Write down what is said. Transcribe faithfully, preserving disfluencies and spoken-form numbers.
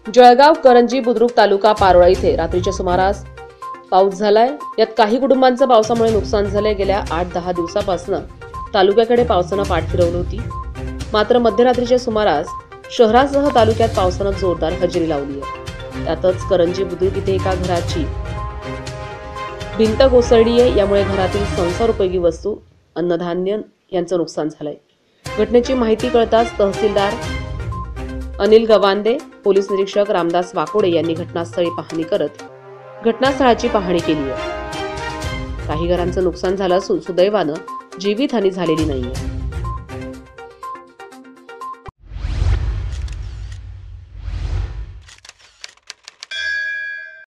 जळगाव करंजी बुद्रुक तालुका पारोळा इथे रात्रीच्या सुमारास पाऊस झालाय। यात काही कुटुंबांचं पावसामुळे नुकसान झालंय। गेल्या आठ दहा दिवसापासून तालुक्याकडे पावसानं पाठ फिरवली होती, मात्र मध्यरात्रीच्या सुमारास शहरासह तालुक्यात पावसानं जोरदार हजेरी लावली आहे। त्यातच करंजी बुद्रुक इथे एका घराची भिंत कोसळली आहे। यामुळे घरातील संसार उपयोगी वस्तू, अन्नधान्य यांचं नुकसान झालंय। घटनेची माहिती कळताच तहसीलदार अनिल गवांदे, पोलीस निरीक्षक रामदास वाकोडे यांनी घटनास्थळी पाहणी करत घटनास्थळाची पाहणी केली आहे। काही घरांचं नुकसान झालं असून सुदैवानं जीवितहानी झालेली नाहीये।